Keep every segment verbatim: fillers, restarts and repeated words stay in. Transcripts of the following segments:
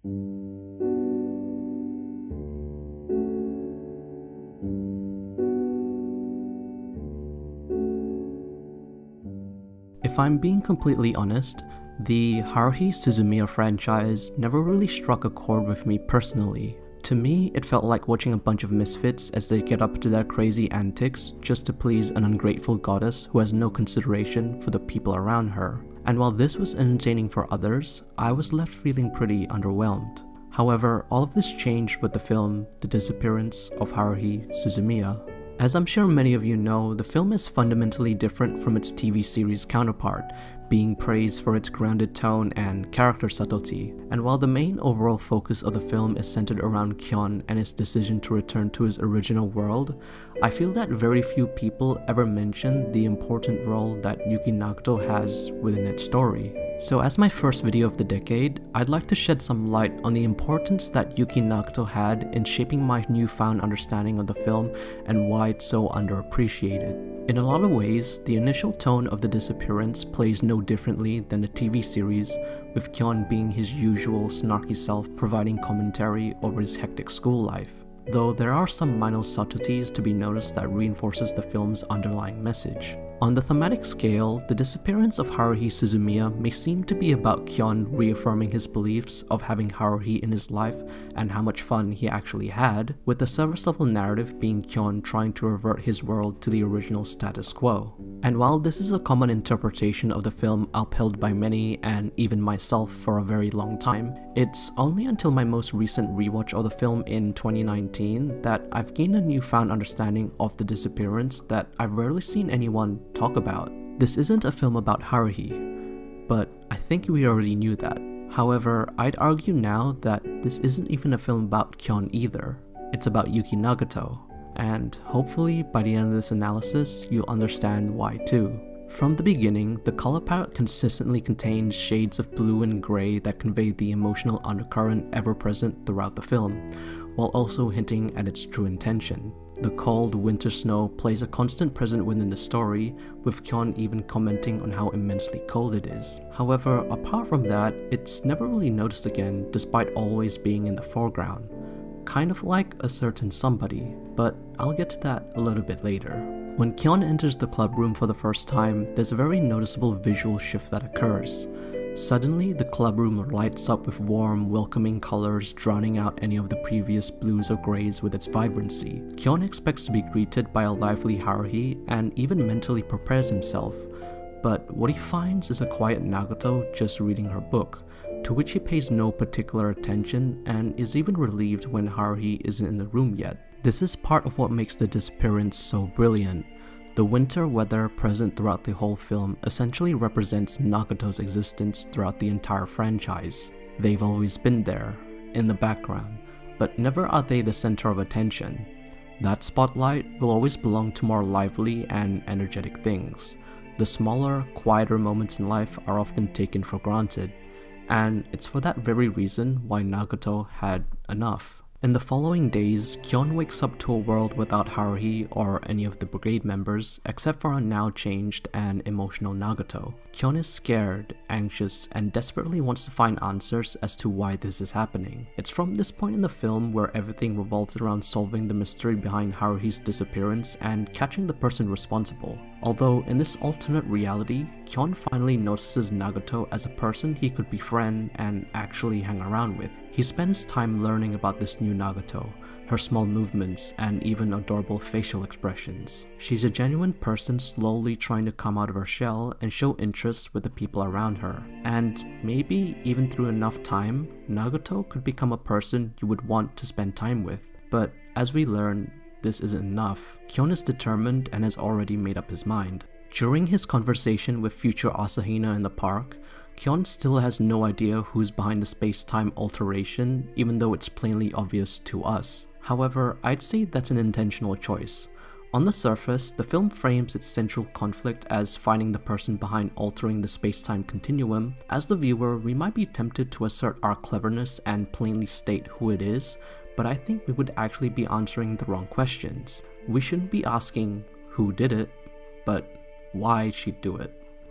If I'm being completely honest, the Haruhi Suzumiya franchise never really struck a chord with me personally. To me, it felt like watching a bunch of misfits as they get up to their crazy antics just to please an ungrateful goddess who has no consideration for the people around her. And while this was entertaining for others, I was left feeling pretty underwhelmed. However, all of this changed with the film The Disappearance of Haruhi Suzumiya. As I'm sure many of you know, the film is fundamentally different from its T V series counterpart, being praised for its grounded tone and character subtlety. And while the main overall focus of the film is centered around Kyon and his decision to return to his original world, I feel that very few people ever mention the important role that Yuki Nagato has within its story. So as my first video of the decade, I'd like to shed some light on the importance that Yuki Nagato had in shaping my newfound understanding of the film and why it's so underappreciated. In a lot of ways, the initial tone of The Disappearance plays no differently than the T V series, with Kyon being his usual snarky self providing commentary over his hectic school life. Though there are some minor subtleties to be noticed that reinforces the film's underlying message. On the thematic scale, The Disappearance of Haruhi Suzumiya may seem to be about Kyon reaffirming his beliefs of having Haruhi in his life and how much fun he actually had, with the surface level narrative being Kyon trying to revert his world to the original status quo. And while this is a common interpretation of the film upheld by many and even myself for a very long time, it's only until my most recent rewatch of the film in twenty nineteen that I've gained a newfound understanding of The Disappearance that I've rarely seen anyone talk about. This isn't a film about Haruhi, but I think we already knew that. However, I'd argue now that this isn't even a film about Kyon either. It's about Yuki Nagato, and hopefully by the end of this analysis, you'll understand why too. From the beginning, the color palette consistently contains shades of blue and grey that convey the emotional undercurrent ever present throughout the film, while also hinting at its true intention. The cold winter snow plays a constant present within the story, with Kyon even commenting on how immensely cold it is. However, apart from that, it's never really noticed again despite always being in the foreground. Kind of like a certain somebody, but I'll get to that a little bit later. When Kyon enters the club room for the first time, there's a very noticeable visual shift that occurs. Suddenly, the club room lights up with warm, welcoming colors, drowning out any of the previous blues or greys with its vibrancy. Kyon expects to be greeted by a lively Haruhi and even mentally prepares himself, but what he finds is a quiet Nagato just reading her book, to which he pays no particular attention and is even relieved when Haruhi isn't in the room yet. This is part of what makes The Disappearance so brilliant. The winter weather present throughout the whole film essentially represents Nagato's existence throughout the entire franchise. They've always been there, in the background, but never are they the center of attention. That spotlight will always belong to more lively and energetic things. The smaller, quieter moments in life are often taken for granted, and it's for that very reason why Nagato had enough. In the following days, Kyon wakes up to a world without Haruhi or any of the brigade members, except for a now changed and emotional Nagato. Kyon is scared, anxious, and desperately wants to find answers as to why this is happening. It's from this point in the film where everything revolves around solving the mystery behind Haruhi's disappearance and catching the person responsible. Although in this alternate reality, Kyon finally notices Nagato as a person he could befriend and actually hang around with. He spends time learning about this new Nagato, her small movements, and even adorable facial expressions. She's a genuine person slowly trying to come out of her shell and show interest with the people around her. And maybe even through enough time, Nagato could become a person you would want to spend time with. But as we learn, this isn't enough. Kyon is determined and has already made up his mind. During his conversation with future Asahina in the park, Kyon still has no idea who's behind the space-time alteration, even though it's plainly obvious to us. However, I'd say that's an intentional choice. On the surface, the film frames its central conflict as finding the person behind altering the space-time continuum. As the viewer, we might be tempted to assert our cleverness and plainly state who it is, but I think we would actually be answering the wrong questions. We shouldn't be asking who did it, but why she'd do it.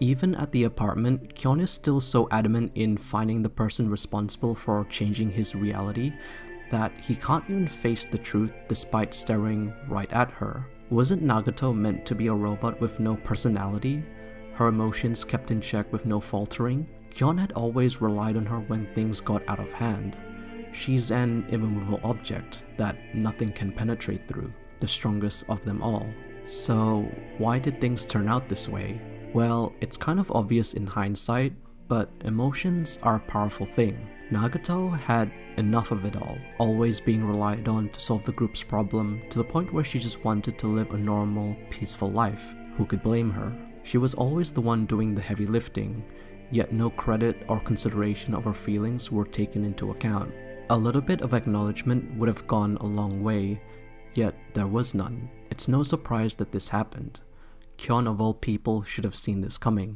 Even at the apartment, Kyon is still so adamant in finding the person responsible for changing his reality that he can't even face the truth despite staring right at her. Wasn't Nagato meant to be a robot with no personality? Her emotions kept in check with no faltering? Kyon had always relied on her when things got out of hand. She's an immovable object that nothing can penetrate through, the strongest of them all. So why did things turn out this way? Well, it's kind of obvious in hindsight, but emotions are a powerful thing. Nagato had enough of it all, always being relied on to solve the group's problem to the point where she just wanted to live a normal, peaceful life. Who could blame her? She was always the one doing the heavy lifting, yet no credit or consideration of her feelings were taken into account. A little bit of acknowledgement would have gone a long way, yet there was none. It's no surprise that this happened. Kyon of all people should have seen this coming.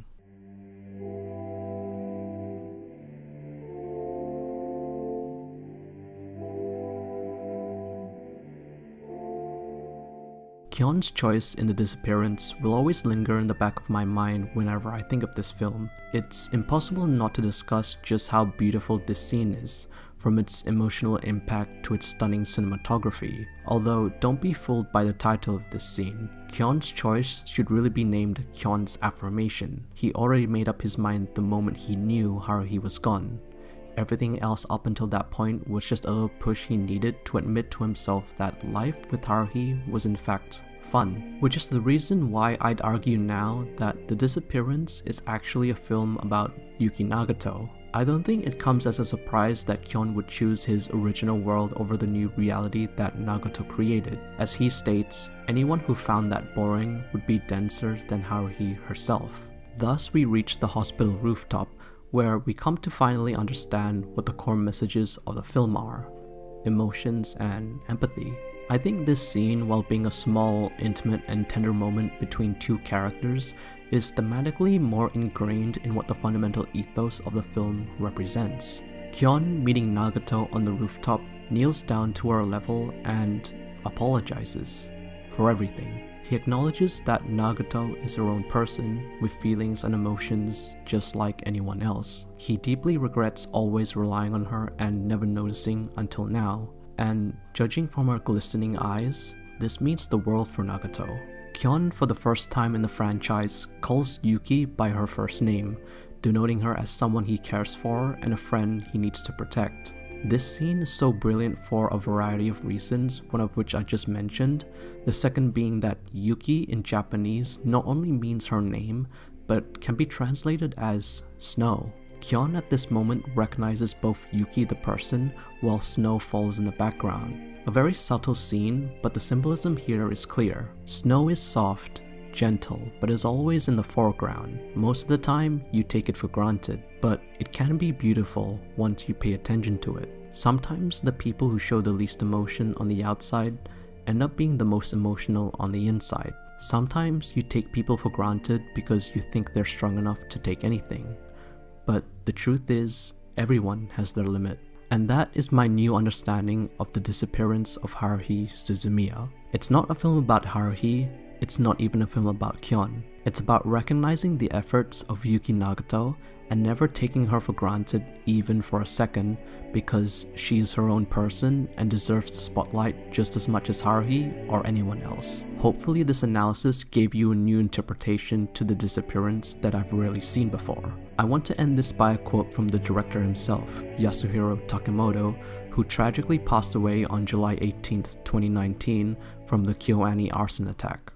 Kyon's choice in the disappearance will always linger in the back of my mind whenever I think of this film. It's impossible not to discuss just how beautiful this scene is, from its emotional impact to its stunning cinematography. Although, don't be fooled by the title of this scene. Kyon's choice should really be named Kyon's affirmation. He already made up his mind the moment he knew Haruhi was gone. Everything else up until that point was just a little push he needed to admit to himself that life with Haruhi was in fact fun. Which is the reason why I'd argue now that The Disappearance is actually a film about Yuki Nagato. I don't think it comes as a surprise that Kyon would choose his original world over the new reality that Nagato created. As he states, anyone who found that boring would be denser than Haruhi herself. Thus we reach the hospital rooftop, where we come to finally understand what the core messages of the film are: emotions and empathy. I think this scene, while being a small, intimate and tender moment between two characters, is thematically more ingrained in what the fundamental ethos of the film represents. Kyon, meeting Nagato on the rooftop, kneels down to her level and apologizes for everything. He acknowledges that Nagato is her own person, with feelings and emotions just like anyone else. He deeply regrets always relying on her and never noticing until now, and judging from her glistening eyes, this means the world for Nagato. Kyon, for the first time in the franchise, calls Yuki by her first name, denoting her as someone he cares for and a friend he needs to protect. This scene is so brilliant for a variety of reasons, one of which I just mentioned, the second being that Yuki in Japanese not only means her name, but can be translated as snow. Kyon at this moment recognizes both Yuki the person, while snow falls in the background. A very subtle scene, but the symbolism here is clear. Snow is soft, gentle, but is always in the foreground. Most of the time, you take it for granted, but it can be beautiful once you pay attention to it. Sometimes the people who show the least emotion on the outside end up being the most emotional on the inside. Sometimes you take people for granted because you think they're strong enough to take anything. But the truth is, everyone has their limit. And that is my new understanding of The Disappearance of Haruhi Suzumiya. It's not a film about Haruhi, it's not even a film about Kyon. It's about recognizing the efforts of Yuki Nagato and never taking her for granted even for a second, because she's her own person and deserves the spotlight just as much as Haruhi or anyone else. Hopefully this analysis gave you a new interpretation to The Disappearance that I've rarely seen before. I want to end this by a quote from the director himself, Yasuhiro Takemoto, who tragically passed away on July eighteenth, twenty nineteen from the Kyoto arson attack.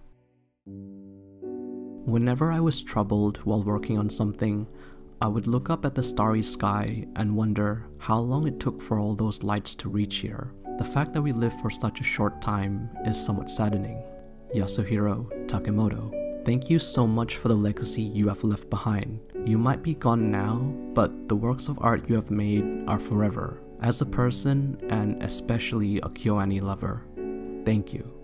Whenever I was troubled while working on something, I would look up at the starry sky and wonder how long it took for all those lights to reach here. The fact that we live for such a short time is somewhat saddening. Yasuhiro Takemoto. Thank you so much for the legacy you have left behind. You might be gone now, but the works of art you have made are forever. As a person, and especially a Kyoto lover, thank you.